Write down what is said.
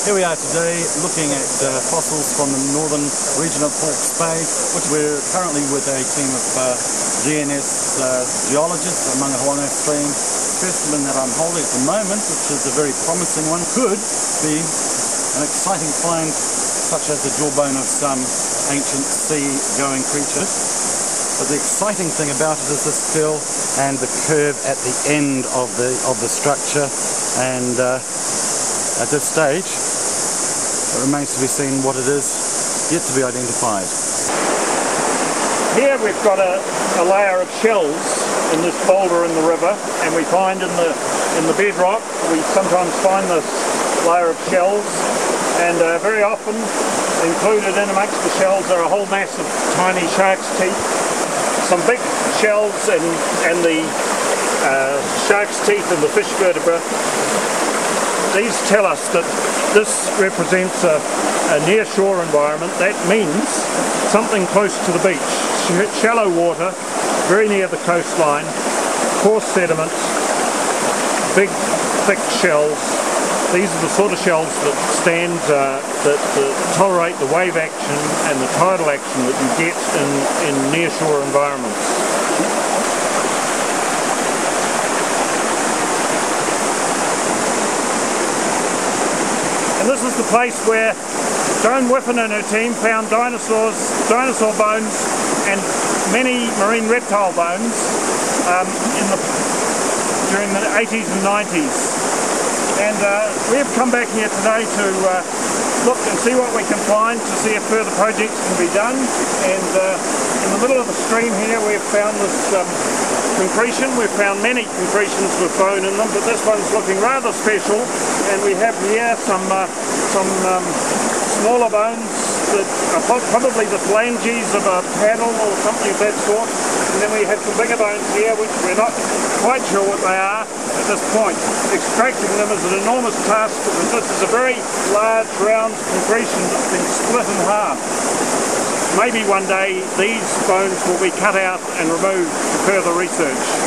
Here we are today looking at fossils from the northern region of Hawke's Bay, which we're currently with a team of GNS geologists at Mangahouanga stream. The specimen that I'm holding at the moment, which is a very promising one, could be an exciting find such as the jawbone of some ancient sea-going creatures. But the exciting thing about it is the still and the curve at the end of the structure, and at this stage it remains to be seen what it is, yet to be identified. Here we've got a layer of shells in this boulder in the river, and we find in the bedrock we sometimes find this layer of shells, and very often included in amongst the shells are a whole mass of tiny shark's teeth, some big shells and the shark's teeth and the fish vertebra. These tell us that this represents a near-shore environment. That means something close to the beach, shallow water, very near the coastline, coarse sediments, big, thick shells. These are the sort of shells that that tolerate the wave action and the tidal action that you get in near-shore environments. And this is the place where Joan Whiffen and her team found dinosaur bones and many marine reptile bones during the 80s and 90s. And we have come back here today to look and see what we can find, to see if further projects can be done. And in the middle of the stream here we've found this concretion. We've found many concretions with bone in them, but this one's looking rather special. And we have here some smaller bones that are probably the phalanges of a paddle or something of that sort. And then we have some bigger bones here which we're not quite sure what they are at this point. Extracting them is an enormous task because this is a very large round concretion that's been split in half. Maybe one day these bones will be cut out and removed for further research.